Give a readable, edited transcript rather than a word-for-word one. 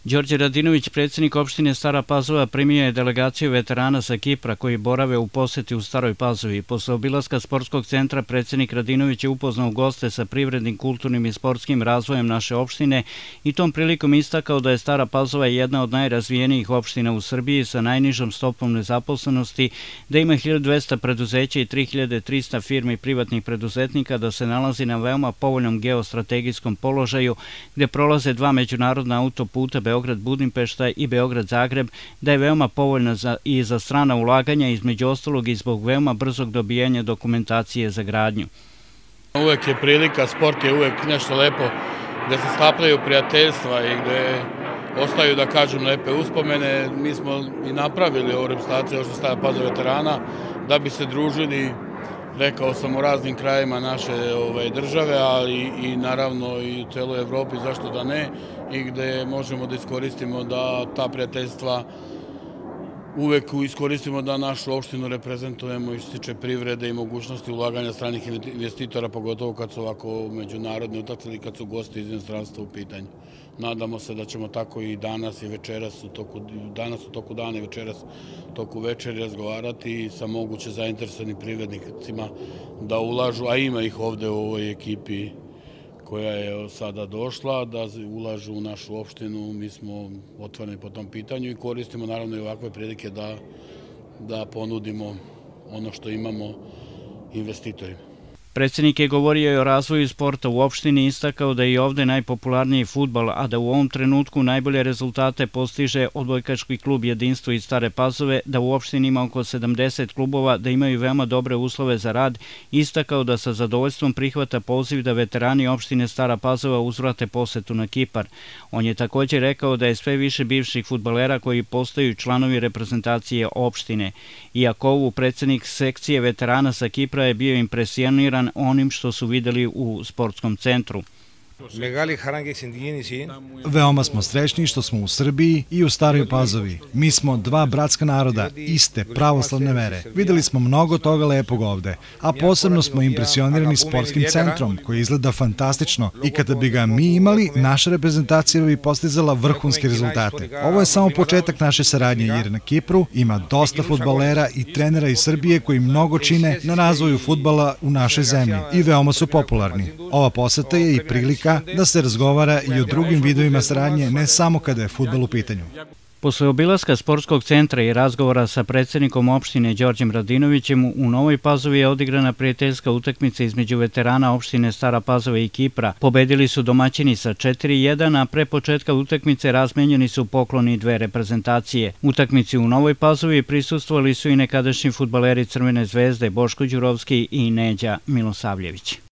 Đorđe Radinović, predsjednik opštine Stara Pazova, primio je delegaciju veterana sa Kipra koji borave u poseti u Staroj Pazovi. Posle obilaska sportskog centra, predsjednik Radinović je upoznao goste sa privrednim, kulturnim i sportskim razvojem naše opštine i tom prilikom istakao da je Stara Pazova jedna od najrazvijenijih opština u Srbiji sa najnižom stopom nezaposlenosti, da ima 1200 preduzeća i 3300 firmi privatnih preduzetnika, da se nalazi na veoma povoljnom geostrategijskom položaju gde prolaze dva međunarodna autoputa Beograd-Budimpešta i Beograd-Zagreb, da je veoma povoljna i za strana ulaganja, između ostalog i zbog veoma brzog dobijanja dokumentacije za gradnju. Uvek je prilika, sport je uvek nešto lepo gde se sklapaju prijateljstva i gde ostaju, da kažem, lepe uspomene. Mi smo i napravili ovu reprezentaciju opštine Stara Pazova veterana da bi se družili, rekao sam, u raznim krajima naše države, ali i naravno i u celoj Evropi, zašto da ne, i gde možemo da iskoristimo da ta prijateljstva uvek iskoristimo da našu opštinu reprezentujemo i što se tiče privrede i mogućnosti ulaganja stranih investitora, pogotovo kad su ovako međunarodni utakmice ili kad su gosti iz inostranstva u pitanju. Nadamo se da ćemo tako i danas i večeras, danas u toku dana i večeras u toku večeri razgovarati sa moguće zainteresovanim privrednicima da ulažu, a ima ih ovde u ovoj ekipi koja je sada došla, da ulažu u našu opštinu. Mi smo otvoreni po tom pitanju i koristimo naravno i ovakve prilike da ponudimo ono što imamo investitorima. Predsjednik je govorio i o razvoju sporta u opštini i istakao da je i ovde najpopularniji fudbal, a da u ovom trenutku najbolje rezultate postiže odbojkaški klub Jedinstvo iz Stare Pazove, da u opštini ima oko 70 klubova, da imaju veoma dobre uslove za rad, istakao da sa zadovoljstvom prihvata poziv da veterani opštine Stara Pazova uzvrate posetu na Kipar. On je također rekao da je sve više bivših fudbalera koji postaju članovi reprezentacije opštine. Iako predsjednik sekcije veterana sa Kipra je bio impresioniran onim što su videli u sportskom centru. Veoma smo srećni što smo u Srbiji i u Staroj Pazovi. Mi smo dva bratska naroda, iste pravoslavne vere. Videli smo mnogo toga lepog ovde, a posebno smo impresionirani sportskim centrom koji izgleda fantastično i kada bi ga mi imali, naša reprezentacija bi postizala vrhunske rezultate. Ovo je samo početak naše saradnje jer na Kipru ima dosta fudbalera i trenera iz Srbije koji mnogo čine na razvoju fudbala u našoj zemlji i veoma su popularni. Ova poseta je i prilika da se razgovara i o drugim vidovima saradnje, ne samo kada je fudbal u pitanju. Posle obilaska sportskog centra i razgovora sa predsjednikom opštine Đorđem Radinovićem, u Novoj Pazovi je odigrana prijateljska utakmica između veterana opštine Stara Pazova i Kipra. Pobedili su domaćini sa 4:1, a pre početka utakmice razmenjeni su pokloni dve reprezentacije. Utakmici u Novoj Pazovi prisustvovali su i nekadašnji fudbaleri Crvene zvezde Boško Đurovski i Neđa Milosavljević.